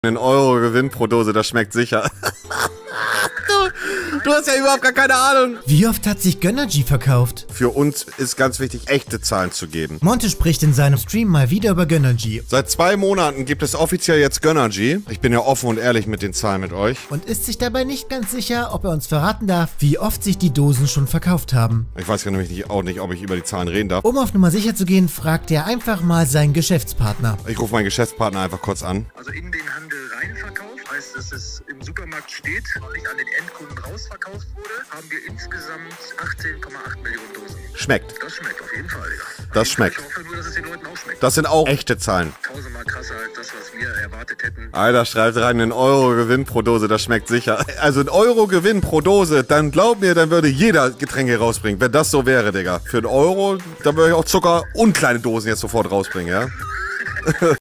Ein Euro Gewinn pro Dose, das schmeckt sicher. Du hast ja überhaupt gar keine Ahnung. Wie oft hat sich Gönnergy verkauft? Für uns ist ganz wichtig, echte Zahlen zu geben. Monte spricht in seinem Stream mal wieder über Gönnergy. Seit 2 Monaten gibt es offiziell jetzt Gönnergy. Ich bin ja offen und ehrlich mit den Zahlen mit euch. Und ist sich dabei nicht ganz sicher, ob er uns verraten darf, wie oft sich die Dosen schon verkauft haben. Ich weiß ja nämlich auch nicht, ob ich über die Zahlen reden darf. Um auf Nummer sicher zu gehen, fragt er einfach mal seinen Geschäftspartner. Ich rufe meinen Geschäftspartner einfach kurz an. Also in den Handel rein verkauft, heißt, dass es im Supermarkt steht und nicht an den Endkunden rausverkauft wurde, haben wir insgesamt 18,8 Millionen Dosen. Schmeckt. Das schmeckt auf jeden Fall, Digga. Das schmeckt. Ich hoffe nur, dass es den Leuten auch schmeckt. Das sind auch echte Zahlen. Tausendmal krasser als das, was wir erwartet hätten. Alter, schreibt rein, ein Euro Gewinn pro Dose, das schmeckt sicher. Also ein Euro Gewinn pro Dose, dann glaub mir, dann würde jeder Getränke rausbringen, wenn das so wäre, Digga. Für einen Euro, dann würde ich auch Zucker und kleine Dosen jetzt sofort rausbringen, ja?